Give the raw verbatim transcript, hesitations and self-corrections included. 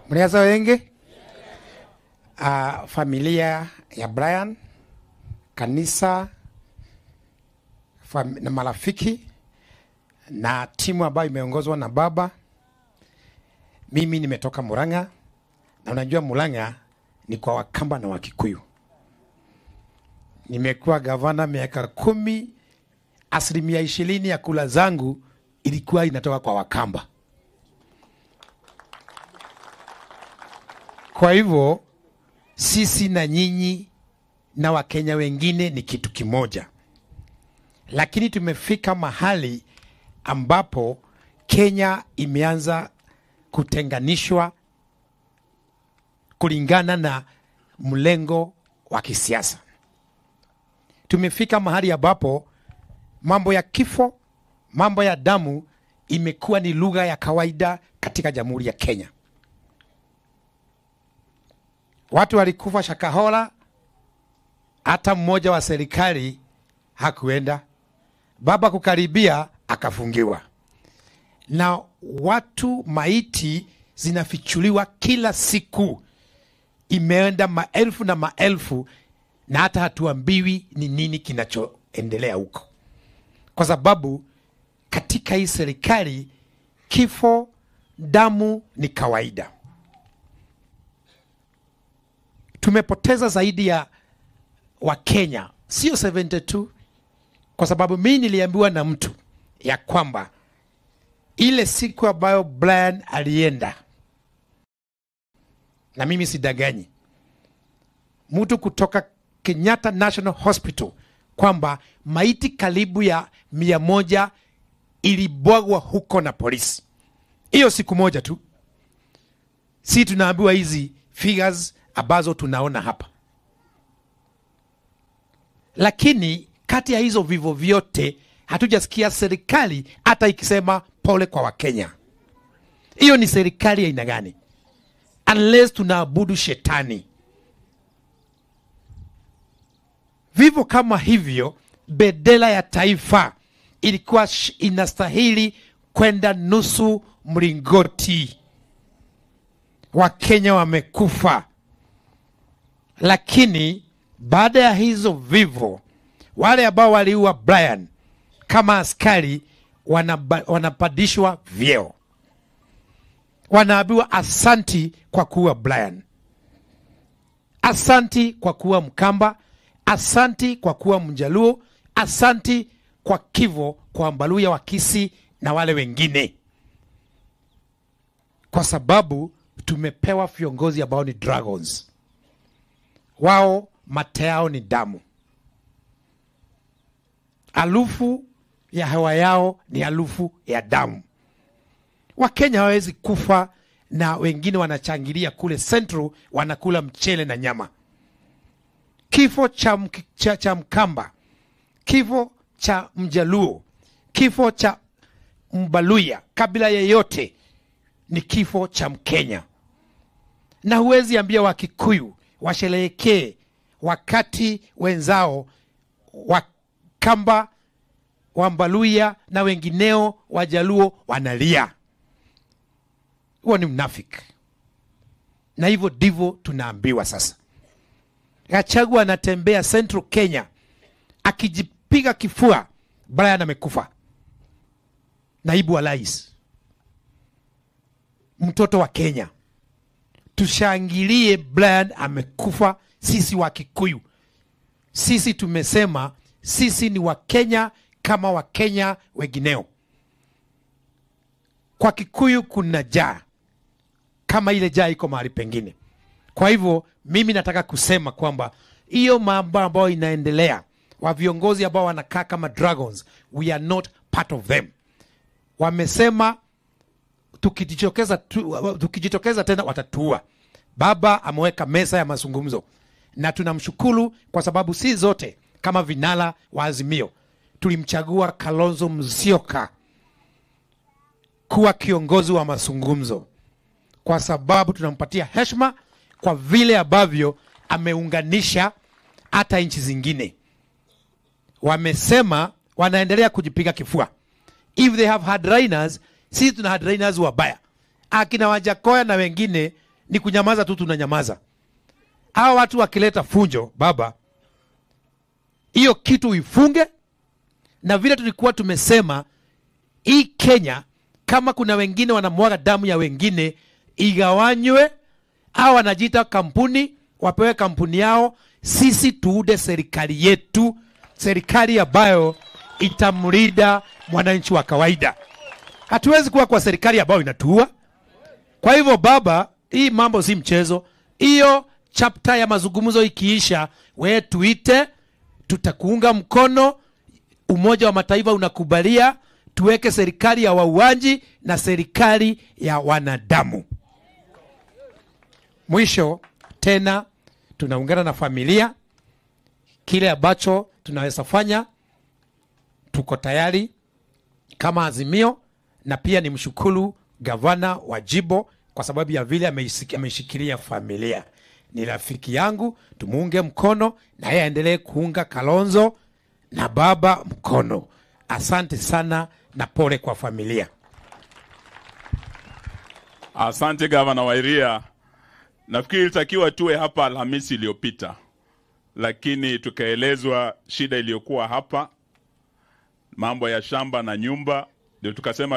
Mliaza wengi? Uh, familia ya Brian, kanisa, fam na marafiki na timu ambayo imeongozwa na baba. Mimi nimetoka Murang'a, na unajua Murang'a ni kwa Wakamba na Wakikuyu. Nimekuwa gavana miaka kumi, asilimia ishirini ya kula zangu ilikuwa inatoka kwa Wakamba. Kwa hivyo sisi na nyinyi na Wakenya wengine ni kitu kimoja. Lakini tumefika mahali ambapo Kenya imeanza kutenganishwa kulingana na mlengo wa kisiasa. Tumefika mahali ambapo mambo ya kifo, mambo ya damu imekuwa ni lugha ya kawaida katika Jamhuri ya Kenya. Watu walikufa Shakahola, hata mmoja wa serikali hakuenda. Baba kukaribia akafungiwa. Na watu maiti zinafichuliwa kila siku. Imeenda maelfu na maelfu, na hata hatuambiwi ni nini kinachoendelea huko. Kwa sababu katika hii serikali kifo, damu ni kawaida. Tumepoteza zaidi ya Wakenya, sio seventy two, kwa sababu mimi niliambiwa na mtu ya kwamba ile siku ambayo Brian alienda, na mimi sidaganyi, mtu kutoka Kenyatta National Hospital kwamba maiti karibu ya mia moja ilibwagwa huko na polisi. Hiyo siku moja tu. Si tunaambiwa hizi figures ambazo tunaona hapa. Lakini kati ya hizo vivo vyote hatujasikia serikali hata ikisema pole kwa Wakenya. Hiyo ni serikali ya aina gani? Unless tunaabudu shetani. Vivo kama hivyo, bendera ya taifa ilikuwa inastahili kwenda nusu mlingoti. Wakenya wamekufa. Lakini baada ya hizo vivo, wale ambao waliua Brian kama askari wanapadishwa vyeo. Wanaambiwa asanti kwa kuua Brian. Asanti kwa kuua Mkamba. Asanti kwa kuwa Mjaluo. Asanti kwa kivo kwa Mbaluya, Wakisi na wale wengine. Kwa sababu tumepewa viongozi ambao ni dragons. Wao mate yao ni damu. Alufu ya hewa yao ni alufu ya damu. Wakenya hawezi kufa na wengine wanachangilia kule Central wanakula mchele na nyama. Kifo cha, cha, cha Mkamba, kifo cha Mjaluo, kifo cha Mbaluya, kabila yeyote ni kifo cha Mkenya. Na huwezi ambia Wakikuyu washerehekee wakati wenzao Wakamba, Wambaluya na wengineo Wajaluo wanalia. Huo ni mnafiki. Na hivyo ndivyo tunaambiwa sasa. Gachagua anatembea Central Kenya akijipiga kifua, Brian amekufa. Naibu wa rais, mtoto wa Kenya. Tushangilie Brian amekufa. Sisi wa Kikuyu, sisi tumesema sisi ni wa Kenya kama wa Kenya wengineo. Kwa Kikuyu kuna jaa kama ile jaa iko mahali pengine. Kwa hivyo mimi nataka kusema kwamba hiyo mambo ambayo inaendelea, wa viongozi ambao wanakaa kama dragons, we are not part of them. Wamesema tukijitokeza tu, tukijitokeza tena watatuua. Baba ameweka meza ya mazungumzo, na tunamshukuru kwa sababu si zote kama vinala wa Azimio tulimchagua Kalonzo Musyoka kuwa kiongozi wa mazungumzo, kwa sababu tunampatia heshima kwa vile ambavyo ameunganisha hata nchi zingine. Wamesema wanaendelea kujipiga kifua. If they have hard rainers, sisi tuna hard rainers wabaya. Akina Wajakoya na wengine ni kunyamaza tu, tunanyamaza. Hawa watu wakileta funjo, baba, hiyo kitu ifunge. Na vile tulikuwa tumesema, hii Kenya, kama kuna wengine wanamwaga damu ya wengine, igawanywe. Hawa wanajiita kampuni, wapewe kampuni yao. Sisi tuude serikali yetu, serikali ambayo itamlinda mwananchi wa kawaida. Hatuwezi kuwa kwa serikali ambayo inatuua. Kwa hivyo baba, hii mambo si mchezo. Hiyo chapter ya mazungumzo ikiisha, we tuite, tutakuunga mkono. Umoja wa Mataifa unakubalia tuweke serikali ya wauaji na serikali ya wanadamu. Mwisho tena tunaungana na familia, kile ambacho tunaweza fanya tuko tayari kama Azimio. Na pia ni mshukuru gavana wa Jibo kwa sababu ya vile ameshikilia familia. Ni rafiki yangu, tumuunge mkono na yeye aendelee kuunga Kalonzo na baba mkono. Asante sana na pole kwa familia. Asante gavana wa Iria. Nafikiri ilitakiwa tuwe hapa Alhamisi iliyopita, lakini tukaelezwa shida iliyokuwa hapa, mambo ya shamba na nyumba, ndio tukasema